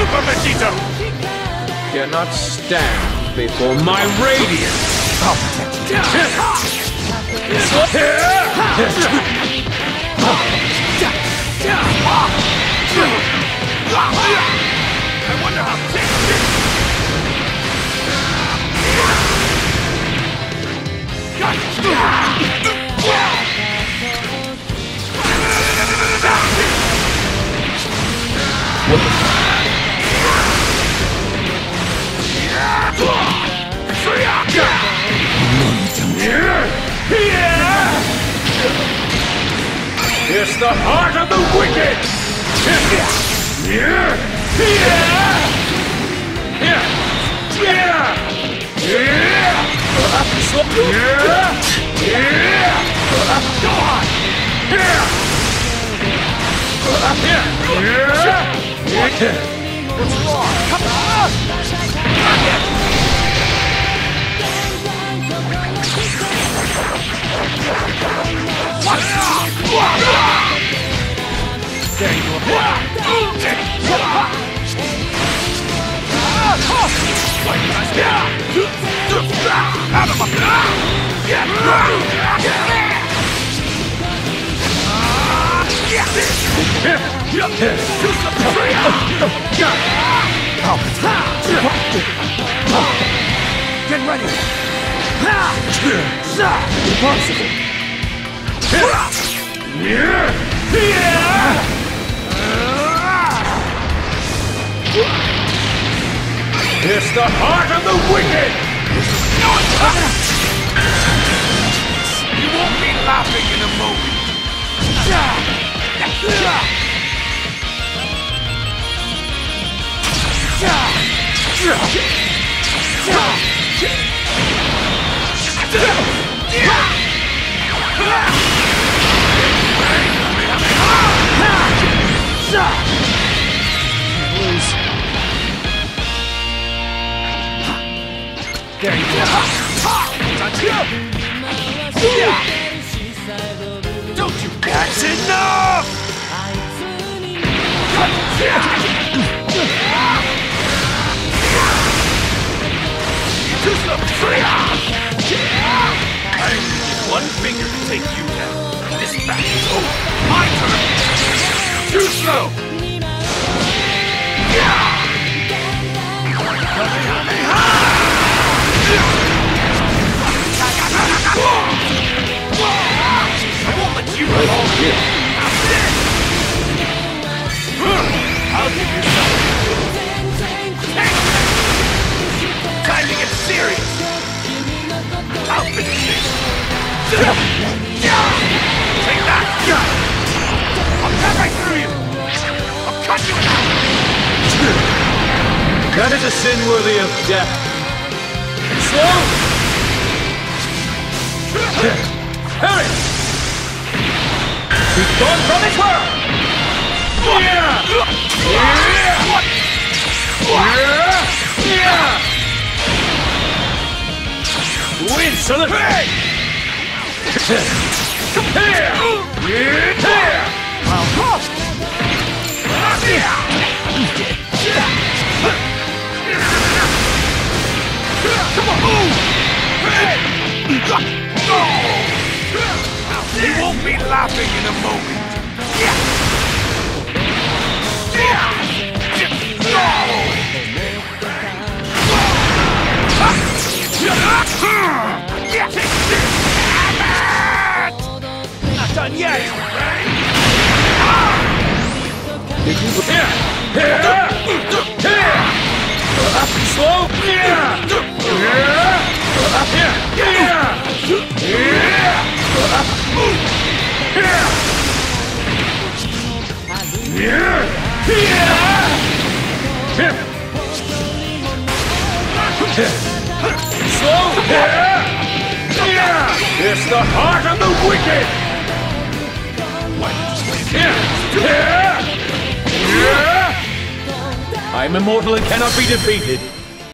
Super Vegito! Cannot stand before my radiance! I'll protect you. I wonder how this is. It's the heart of the wicked! Gohan! What's wrong? Come on! There you go. Out of Get ready! Impossible! It's the heart of the wicked! You won't be laughing in a moment! There you go. Don't you that's enough! I need one finger to take you down. This battle is over. My turn. Too slow. I won't let you alone here. I'll give you something. Time to get serious. I'll finish this. Take that. I'll cut right through you. I'll cut you out. That is a sin worthy of death. Slow! Hurry! He's gone from his world! Win, son of a... Come on, move! You won't be laughing in a moment. Not done yet. Slow! Slow! It's the heart of the wicked! I'm immortal and cannot be defeated.